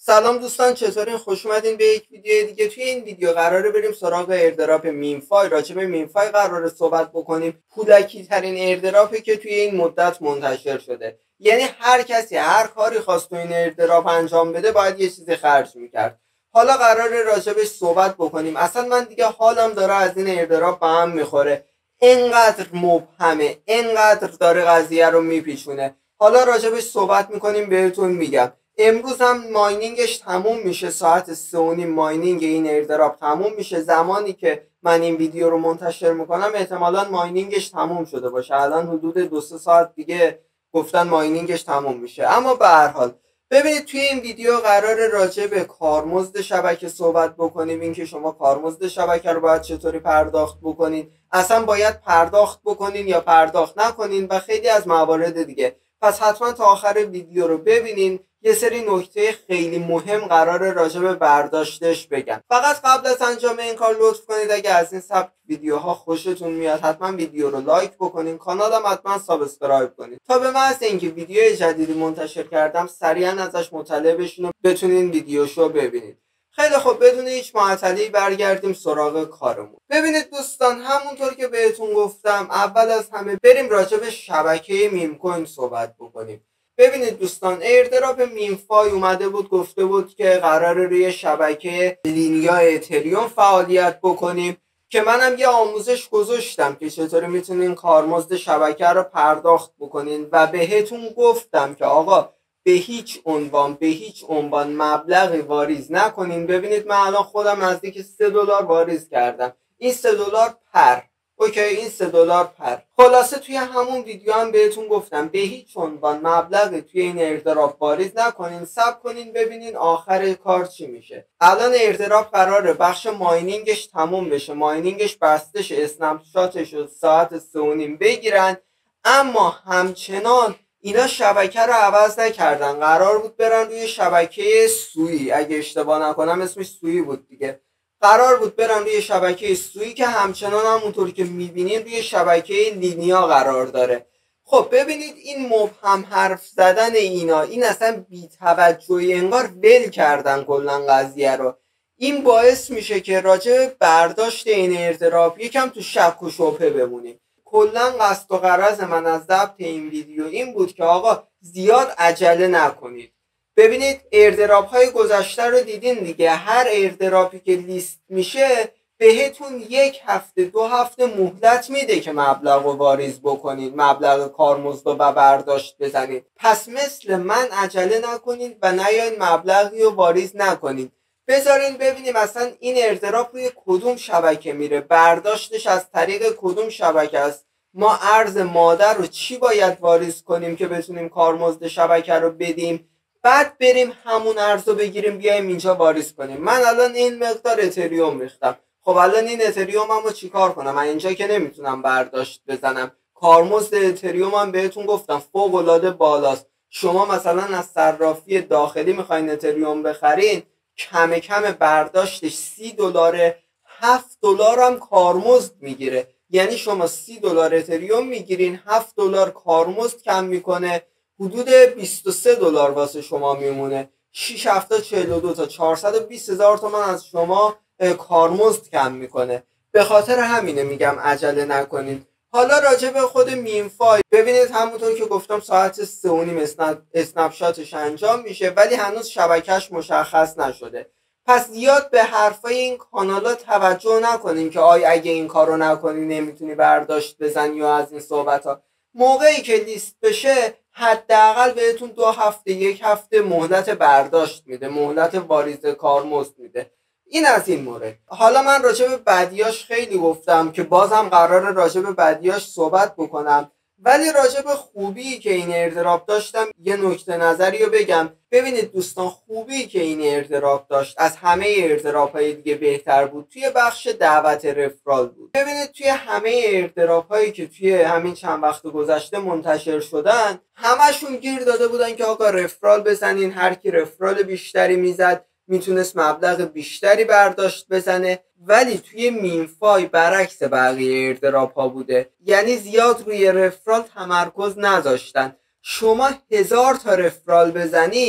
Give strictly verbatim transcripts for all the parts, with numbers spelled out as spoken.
سلام دوستان، چطورین؟ خوش اومدین به یک ویدیو دیگه. توی این ویدیو قراره بریم سراغ ایردراپ میمفای. راجع به میمفای قراره صحبت بکنیم. پولکی ترین ایردراپی که توی این مدت منتشر شده. یعنی هر کسی هر کاری خواست تو این ایردراپ انجام بده باید یه چیزی خرج میکرد. حالا قراره راجبش صحبت بکنیم. اصلا من دیگه حالم داره از این ایردراپ به هم میخوره. اینقدر مبهمه، اینقدر داره قضیه رو میپیچونه. حالا راجبش صحبت میکنیم، بهتون میگم. امروز هم ماینینگش تموم میشه. ساعت سه و نیم ماینینگ این ایردراپ تموم میشه. زمانی که من این ویدیو رو منتشر میکنم احتمالاً ماینینگش تموم شده باشه. الان حدود دو سه ساعت دیگه گفتن ماینینگش تموم میشه. اما به هر حال ببینید توی این ویدیو قراره راجع به کارمزد شبکه صحبت بکنیم. اینکه شما کارمزد شبکه رو باید چطوری پرداخت بکنین، اصلا باید پرداخت بکنین یا پرداخت نکنین و خیلی از موارد دیگه. پس حتما تا آخر ویدیو رو ببینین. یه سری نکته خیلی مهم قراره راجع به برداشتش بگم. فقط قبل از انجام این کار لطف کنید اگه از این سبک ویدیوها خوشتون میاد حتما ویدیو رو لایک بکنین، کانالم حتما سابسکرایب کنید تا به محض اینکه ویدیو جدیدی منتشر کردم سریعا ازش مطلع بشین و بتونین ویدیوشو ببینید. خیلی خوب، بدون هیچ معطلی برگردیم سراغ کارمون. ببینید دوستان، همونطور که بهتون گفتم اول از همه بریم راجع به شبکه میم کوین صحبت بکنیم. ببینید دوستان، ایردراپ میمفای اومده بود گفته بود که قراره روی شبکه لینیا اتریوم فعالیت بکنیم که منم یه آموزش گذاشتم که چطوری میتونین کارمزد شبکه رو پرداخت بکنین و بهتون گفتم که آقا به هیچ عنوان به هیچ عنوان مبلغی واریز نکنین. ببینید من الان خودم نزدیک سه دلار واریز کردم. این سه دلار پر اوکی، این سه دلار پر. خلاصه توی همون ویدیو هم بهتون گفتم به هیچ عنوان مبلغی توی این ایردراپ واریز نکنین، صبر کنین ببینین آخر کار چی میشه. الان ایردراپ قراره بخش ماینینگش تموم بشه، ماینینگش بسته شه، اسنپ شاتش رو ساعت سه و نیم بگیرن. اما همچنان اینا شبکه رو عوض نکردن. قرار بود برن روی شبکه سویی، اگه اشتباه نکنم اسمش سویی بود دیگه. قرار بود برن روی شبکه سویی که همچنان همونطور که میبینین روی شبکه لینیا قرار داره. خب ببینید این مبهم حرف زدن اینا، این اصلا بی‌توجهی، انگار ول کردن کلا قضیه رو. این باعث میشه که راجع به برداشت این ایردراپ یکم تو شک و شبهه بمونیم. کلا قصد و غرض من از ضبط این ویدیو این بود که آقا زیاد عجله نکنید. ببینید ایردراپ های گذشته رو دیدین دیگه. هر ایردراپی که لیست میشه بهتون یک هفته دو هفته مهلت میده که مبلغ رو واریز بکنید، مبلغ کارمزد رو برداشت بزنید. پس مثل من عجله نکنید و نیاین مبلغی رو واریز نکنید. بذارین ببینیم اصلا این ایردراپ روی کدوم شبکه میره، برداشتش از طریق کدوم شبکه است، ما ارز مادر رو چی باید واریز کنیم که بتونیم کارمزد شبکه رو بدیم، بعد بریم همون ارز رو بگیریم بیایم اینجا واریز کنیم. من الان این مقدار اتریوم ریختم. خب الان این اتریوم هم رو چیکار کنم؟ من اینجا که نمیتونم برداشت بزنم. کارمزد اتریوم هم بهتون گفتم فوق العاده بالاست. شما مثلا از صرافی داخلی میخواین اتریوم بخرین، کم کم برداشتش سی دلاره، هفت دلار هم کارمزد میگیره. یعنی شما سی دلار اتریوم میگیرین، هفت دلار کارمزد کم میکنه، حدود بیست و سه دلار واسه شما میمونه. شش هفته چهل و دو تا چهارصد و بیست هزار تومان از شما کارمزد کم میکنه. به خاطر همینه میگم عجله نکنید. حالا راجع به خود میمفای ببینید، همونطور که گفتم ساعت سه و نیم اسنپ شاتش انجام میشه ولی هنوز شبکهش مشخص نشده. پس زیاد به حرفای این کانالا توجه نکنین که آی اگه این کارو نکنی نمیتونی برداشت بزنی یا از این صحبت ها. موقعی که لیست بشه حداقل بهتون دو هفته یک هفته مهلت برداشت میده، مهلت واریز کارمزد میده. این از این مورد. حالا من راجع به بدیاش خیلی گفتم که بازم قراره راجع به بدیاش صحبت بکنم، ولی راجع به خوبی که این ایردراپ داشتم یه نکته نظری رو بگم. ببینید دوستان، خوبی که این ایردراپ داشت از همه ایردراپ های دیگه بهتر بود توی بخش دعوت رفرال بود. ببینید توی همه ایردراپ هایی که توی همین چند وقت گذشته منتشر شدن همشون گیر داده بودن که آقا رفرال بزنین، هر کی رفرال بیشتری میزد میتونست مبلغ بیشتری برداشت بزنه. ولی توی میمفای برعکس بقیه ایردراپ ها بوده، یعنی زیاد روی رفرال تمرکز نذاشتن. شما هزار تا رفرال بزنین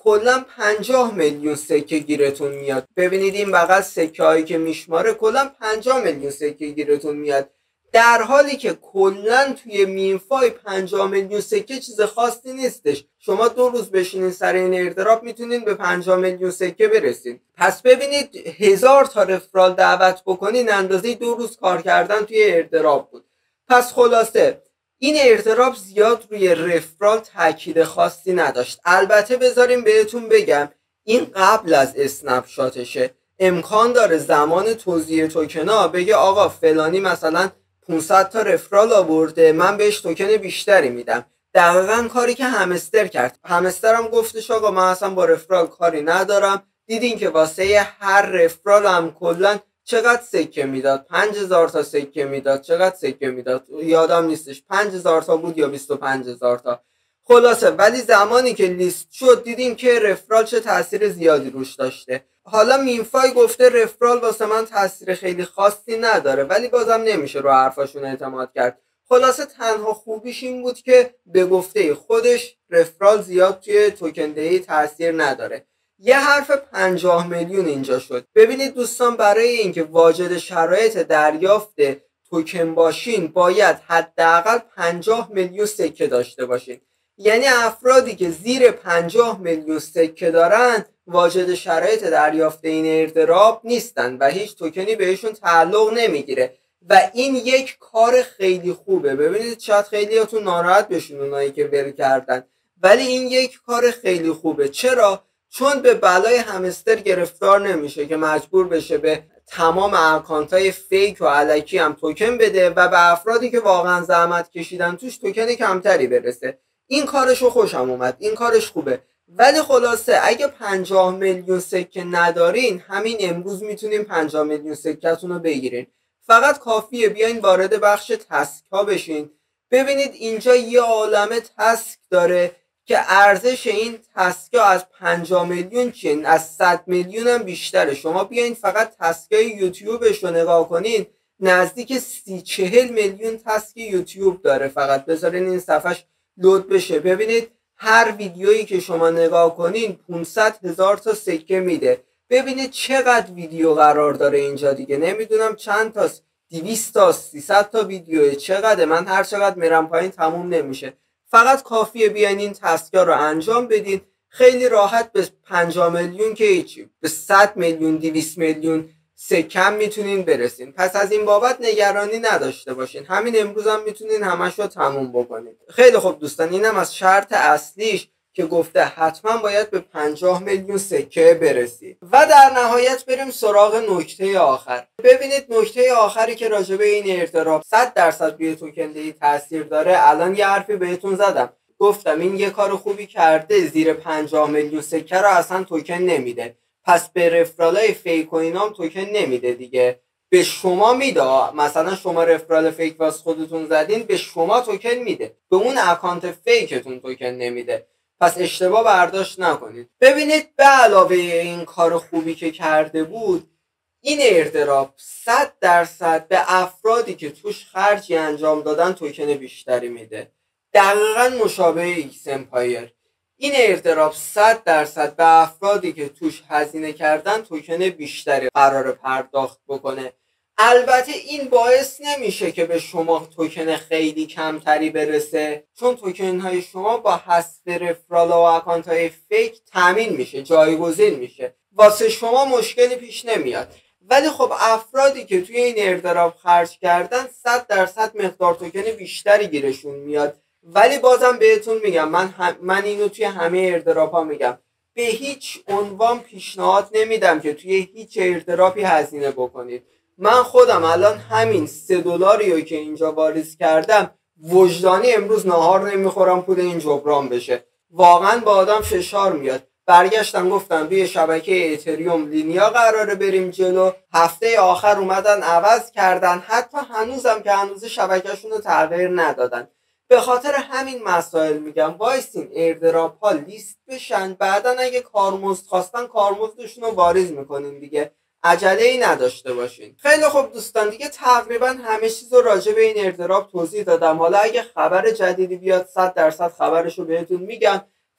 کلا پنجاه میلیون سکه گیرتون میاد. ببینید این بغل سکه هایی که میشماره کلا پنجاه میلیون سکه گیرتون میاد، در حالی که کلا توی مینفای پنجاه میلیون سکه چیز خاصی نیستش. شما دو روز بشینین سر این ایردراپ میتونین به پنجاه میلیون سکه برسین. پس ببینید هزار تا رفرال دعوت بکنین اندازه دو روز کار کردن توی ایردراپ بود. پس خلاصه این ایردراپ زیاد روی رفرال تاکید خاصی نداشت. البته بذاریم بهتون بگم این قبل از اسنپ شاتشه. امکان داره زمان توزیع توکنا بگه آقا فلانی مثلا پانصد تا رفرال آورده، من بهش توکن بیشتری میدم. دقیقاً کاری که همستر کرد. همستر هم گفتش آقا من اصلا با رفرال کاری ندارم. دیدین که واسه هر رفرال هم کلاً چقدر سکه میداد؟ پنج هزار تا سکه میداد. چقدر سکه میداد یادم نیستش، پنج هزار تا بود یا بیست و پنج هزار تا. خلاصه ولی زمانی که لیست شد دیدیم که رفرال چه تاثیر زیادی روش داشته. حالا مینفای گفته رفرال واسه من تاثیر خیلی خاصی نداره، ولی بازم نمیشه رو حرفاشون اعتماد کرد. خلاصه تنها خوبیش این بود که به گفته خودش رفرال زیاد توی توکن دهی تاثیر نداره. یه حرف پنجاه میلیون اینجا شد. ببینید دوستان، برای اینکه واجد شرایط دریافت توکن باشین باید حداقل پنجاه میلیون سکه داشته باشین. یعنی افرادی که زیر پنجاه میلیون سکه دارن واجد شرایط دریافت این ایردراپ نیستن و هیچ توکنی بهشون تعلق نمیگیره و این یک کار خیلی خوبه. ببینید شاید خیلیاتون ناراحت بشین اونایی که ول کردن، ولی این یک کار خیلی خوبه. چرا؟ چون به بلای همستر گرفتار نمیشه که مجبور بشه به تمام اکانتای فیک و الکی هم توکن بده و به افرادی که واقعا زحمت کشیدن توش توکن کمتری برسه. این کارشو خوشم اومد، این کارش خوبه. ولی خلاصه اگه پنجاه میلیون سکه ندارین همین امروز میتونین پنجاه میلیون سکه‌تون رو بگیرین. فقط کافیه بیاین وارد بخش تسک ها بشین. ببینید اینجا یه عالمه تسک داره که ارزش این تسک ها از پنجاه میلیون چین از صد میلیون هم بیشتره. شما بیاین فقط تسک های یوتیوبش رو نگاه کنین، نزدیک سی چهل میلیون تسک یوتیوب داره. فقط بذارین این صفحش لود بشه. ببینید هر ویدیویی که شما نگاه کنین پانصد هزار تا سکه میده. ببینید چقدر ویدیو قرار داره اینجا دیگه. نمیدونم چند تاست، دویست تا سیصد تا ویدیو. چقدر من هر چقدر میرم پایین تموم نمیشه. فقط کافیه بیاین این تسکا رو انجام بدین. خیلی راحت به پنجاه میلیون که هیچی، به صد میلیون دویست میلیون سکم میتونین برسین. پس از این بابت نگرانی نداشته باشین. همین امروز هم میتونین همش رو تموم بکنید. خیلی خوب دوستان، اینم از شرط اصلیش که گفته حتما باید به پنجاه میلیون سکه برسید. و در نهایت بریم سراغ نکته آخر. ببینید نکته آخری که راجبه این ایردراپ صد درصد روی توکن دهی تاثیر داره. الان یه حرفی بهتون زدم، گفتم این یه کار خوبی کرده، زیر پنجاه میلیون سکه رو اصلا توکن نمیده. پس به رفرالای فیک و اینام توکن نمیده دیگه. به شما میده، مثلا شما رفرال فیک واس خودتون زدین به شما توکن میده، به اون اکانت فیکتون توکن نمیده. پس اشتباه برداشت نکنید. ببینید به علاوه این کار خوبی که کرده بود، این ایردراپ صد درصد به افرادی که توش خرجی انجام دادن توکن بیشتری میده. دقیقاً مشابه ایکس امپایر. این ایردراپ صد درصد به افرادی که توش هزینه کردن توکن بیشتری قرار پرداخت بکنه. البته این باعث نمیشه که به شما توکن خیلی کمتری برسه، چون توکن های شما با حذف رفرال و اکانت های فیک تامین میشه، جایگزین میشه، واسه شما مشکلی پیش نمیاد. ولی خب افرادی که توی این ایردراپ خرج کردن صد درصد مقدار توکن بیشتری گیرشون میاد. ولی بازم بهتون میگم، من هم من اینو توی همه ایردراپ ها میگم، به هیچ عنوان پیشنهاد نمیدم که توی هیچ ایردراپی هزینه بکنید. من خودم الان همین سه دلاریو که اینجا واریز کردم وجدانی امروز نهار نمیخورم پول این جبران بشه. واقعا با آدم فشار میاد. برگشتم گفتم روی شبکه اتریوم لینیا قراره بریم جلو. هفته آخر اومدن عوض کردن، حتی هنوزم که هنوز شبکهشون رو تغییر ندادن. به خاطر همین مسائل میگم وایسین ایردراپ ها لیست بشن، بعدن اگه کارمزد خواستن کارمزدشون رو واریز میکنین دیگه. عجله ای نداشته باشین. خیلی خوب دوستان، دیگه تقریبا همه چیز رو راجع به این ایردراپ توضیح دادم. حالا اگه خبر جدیدی بیاد صد درصد خبرش رو بهتون میگم.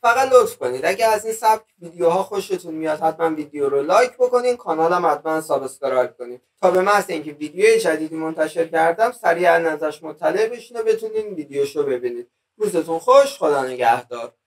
فقط لطف کنید اگه از این سبک ویدیوها خوشتون میاد حتما ویدیو رو لایک بکنین، کانالم حتما سابسکرایب کنید تا به محض اینکه ویدیو جدیدی منتشر کردم سریعا ازش مطلع بشین و بتونین ویدیوشو ببینید. روزتون خوش، خدا نگهدار.